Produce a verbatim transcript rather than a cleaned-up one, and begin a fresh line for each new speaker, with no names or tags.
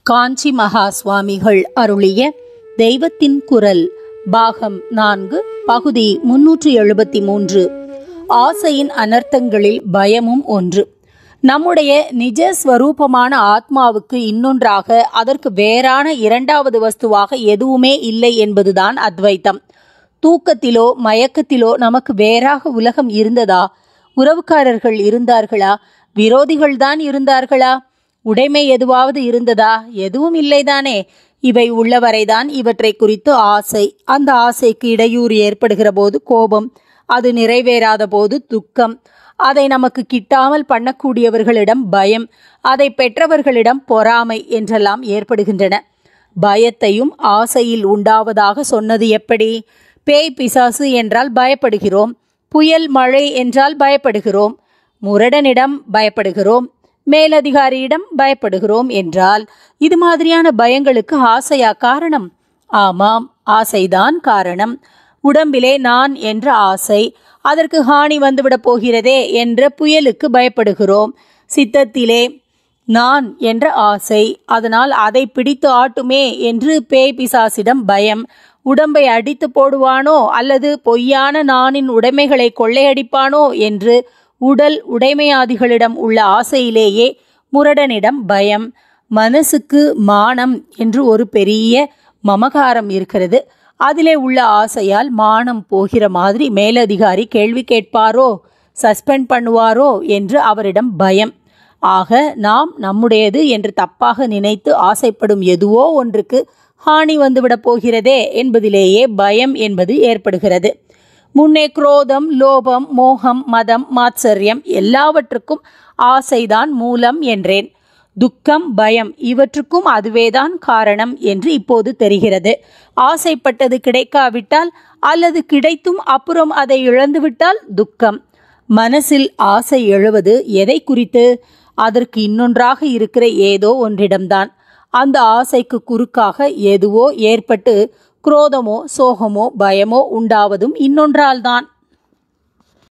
காஞ்சி மகா சுவாமிகள் அருளிய தெய்வத்தின் குரல் பாகம் நான்கு பகுதி முன்னூற்றி எழுபத்தி மூன்று. ஆசையின் அனர்த்தங்களில் பயமும் ஒன்று. நம்முடைய நிஜ ஸ்வரூபமான ஆத்மாவுக்கு இன்னொன்றாக அதற்கு வேறான இரண்டாவது வஸ்துவாக எதுவுமே இல்லை என்பதுதான் அத்வைத்தம். தூக்கத்திலோ மயக்கத்திலோ நமக்கு வேறாக உலகம் இருந்ததா? உறவுக்காரர்கள் இருந்தார்களா? விரோதிகள்தான் இருந்தார்களா? உடைமை எதுவாவது இருந்ததா? எதுவும் இல்லைதானே. இவை உள்ளவரைதான் இவற்றை குறித்து ஆசை. அந்த ஆசைக்கு இடையூறு ஏற்படுகிற போது கோபம், அது நிறைவேறாத போது துக்கம், அதை நமக்கு கிட்டாமல் பண்ணக்கூடியவர்களிடம் பயம், அதை பெற்றவர்களிடம் பொறாமை என்றெல்லாம் ஏற்படுகின்றன. பயத்தையும் ஆசையில் உண்டாவதாக சொன்னது எப்படி? பேய் பிசாசு என்றால் பயப்படுகிறோம், புயல் மழை என்றால் பயப்படுகிறோம், முரடனிடம் பயப்படுகிறோம், மேலதிகாரியிடம் பயப்படுகிறோம் என்றால் இது மாதிரியான பயங்களுக்கு ஆசையா காரணம்? ஆமாம், ஆசைதான் காரணம். உடம்பிலே நான் என்ற ஆசை, அதற்கு ஹானி வந்துவிடப் போகிறதே என்ற புயலுக்கு பயப்படுகிறோம். சித்தத்திலே நான் என்ற ஆசை, அதனால் அதை பிடித்து ஆட்டுமே என்று பேய் பிசாசிடம் பயம். உடம்பை அடித்து போடுவானோ அல்லது பொய்யான நானின் உடைமைகளை கொள்ளையடிப்பானோ என்று உடல் உடைமையாதிகளிடம் உள்ள ஆசையிலேயே முரடனிடம் பயம். மனசுக்கு மானம் என்று ஒரு பெரிய மமகாரம் இருக்கிறது. அதிலே உள்ள ஆசையால் மானம் போகிற மாதிரி மேலதிகாரி கேள்வி கேட்பாரோ, சஸ்பெண்ட் பண்ணுவாரோ என்று அவரிடம் பயம். ஆக நாம் நம்முடையது என்று தப்பாக நினைத்து ஆசைப்படும் எதுவோ ஒன்றுக்கு ஹானி வந்துவிடப் போகிறதே என்பதிலேயே பயம் என்பது ஏற்படுகிறது. முன்னே குரோதம், லோபம், மோகம், மதம், மாத்சரியம் எல்லாவற்றுக்கும் ஆசைதான் மூலம் என்றேன். துக்கம், பயம் இவற்றுக்கும் அதுவேதான் காரணம் என்று இப்போது தெரிகிறது. ஆசைப்பட்டது கிடைக்காவிட்டால் அல்லது கிடைத்தும் அப்புறம் அதை இழந்துவிட்டால் துக்கம். மனசில் ஆசை எழுவது எதை குறித்து? அதற்கு இன்னொன்றாக இருக்கிற ஏதோ ஒன்றிடம்தான். அந்த ஆசைக்கு குறுக்காக எதுவோ ஏற்பட்டு குரோதமோ சோகமோ பயமோ உண்டாவதும் இன்னொன்றால்தான்.